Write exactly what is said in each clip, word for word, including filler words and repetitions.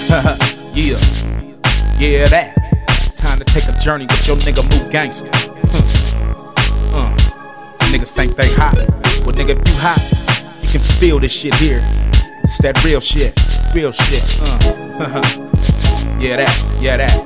Yeah, yeah, that. Time to take a journey with your nigga Mook Gangsta. uh. Niggas think they hot. Well, nigga, if you hot, you can feel this shit here. It's that real shit, real shit. Uh. Yeah, that, yeah, that.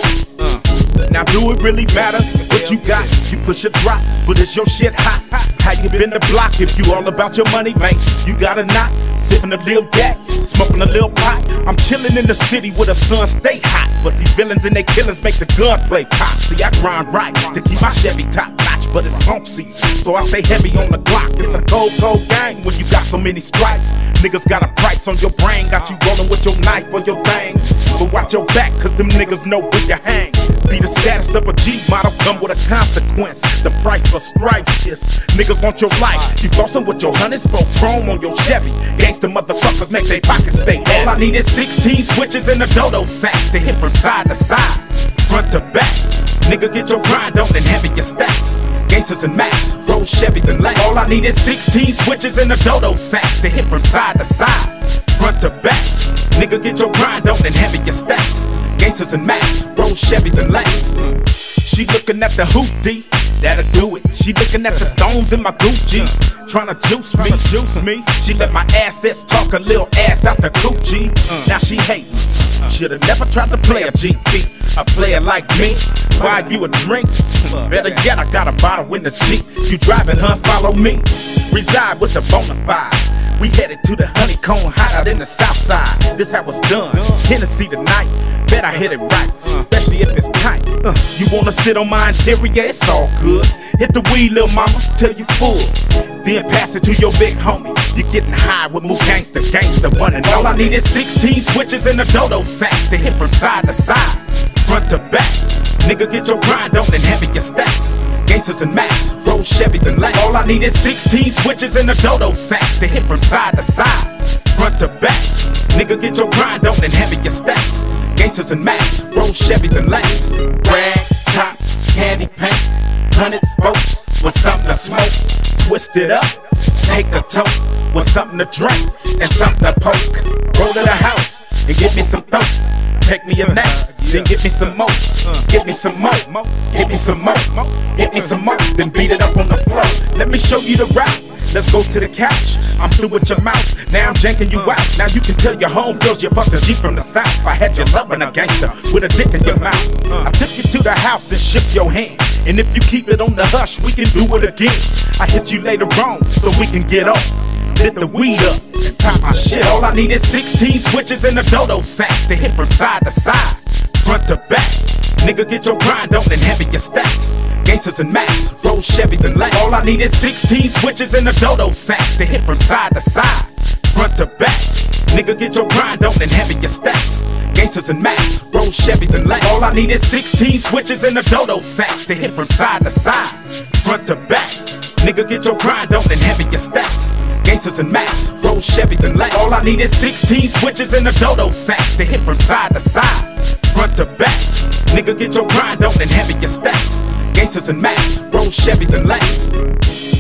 Uh. Now, do it really matter what you got? You push a drop, but is your shit hot? How you been the block if you all about your money, man? You got a knot, sipping a little yak, smoking a little pot. I'm chilling in the city where the sun stay hot, but these villains and they killers make the gunplay pop. See, I grind right to keep my Chevy top notch, but it's funk season, so I stay heavy on the Glock. It's a cold, cold gang when you got so many stripes. Niggas got a price on your brain, got you rolling with your knife or your thing. But watch your back, cause them niggas know where you hang. See, the status of a G model come with a consequence. The price for stripes is niggas want your life. You flossing with your hundred spoke chrome on your Chevy. Gangsta motherfuckers make they pockets stay heavy. All I need is sixteen switches in a dodo sack to hit from side to side, front to back. Nigga, get your grind on and heavy your stacks. Gangsters and Max, roll Chevys and Lacks. All I need is sixteen switches in a dodo sack to hit from side to side, front to back. Nigga, get your grind on and heavy your stacks. Gangsters and Max, roll Chevys and Lacks. She looking at the hoopty, that'll do it. She looking at the stones in my Gucci, tryna juice me, juice me. She let my assets talk a little ass out the coochie. Now she hate me. Shoulda never tried to play a G P, a player like me. Buy you a drink? Better yet, I got a bottle in the Jeep. You driving, huh? Follow me. Reside with the Bonafide. We headed to the honeycomb hideout in the south side. This how it's done. Hennessy tonight. Bet I hit it right, especially if it's tight. Uh, you wanna sit on my interior? It's all good. Hit the weed, lil' mama, till you full. Then pass it to your big homie. You getting high with Mook Gangsta, gangsta one and all I need is sixteen switches in a dodo sack to hit from side to side, front to back. Nigga, get your grind on and heavy your stacks. Gangsters and Max, roll Chevys and Lacks. All I need is sixteen switches in a dodo sack to hit from side to side, front to back. Nigga, get your grind on and heavy your stacks. Gangsters and Max, roll Chevys and Lacks. Rag, top, candy paint, hundred spokes with something to smoke. Twist it up, take a toke with something to drink and something to poke. Roll to the house and get me some throat. Take me a nap, then get me some more. Get me some more, get me some more, get me some more, then beat it up on the floor. Let me show you the route. Let's go to the couch. I'm through with your mouth. Now I'm janking you out. Now you can tell your homegirls you fucked a G from the south. I had you loving a gangster with a dick in your mouth. I took you to the house and shook your hand. And if you keep it on the hush, we can do it again. I hit you later on so we can get off. Lit the weed up and top my shit. All I need is sixteen switches in a dodo sack to hit from side to side, front to back. Nigga, get your grind on and heavy your stacks. Gangsters and Max, roll Chevys and Lacks. All I need is sixteen switches in a dodo sack to hit from side to side, front to back. Nigga, get your grind on and heavy your stacks. Gangsters and Max, roll Chevys and Lacks. All I need is sixteen switches in a dodo sack to hit from side to side, front to back. Nigga, get your grind on and heavy your stacks. Gangsters and Max, roll Chevys and Lacks. All I need is sixteen switches in a dodo sack to hit from side to side, front to back. Nigga, get your grind on and heavy your stacks. Gangsters and Max, roll Chevys and Lacks.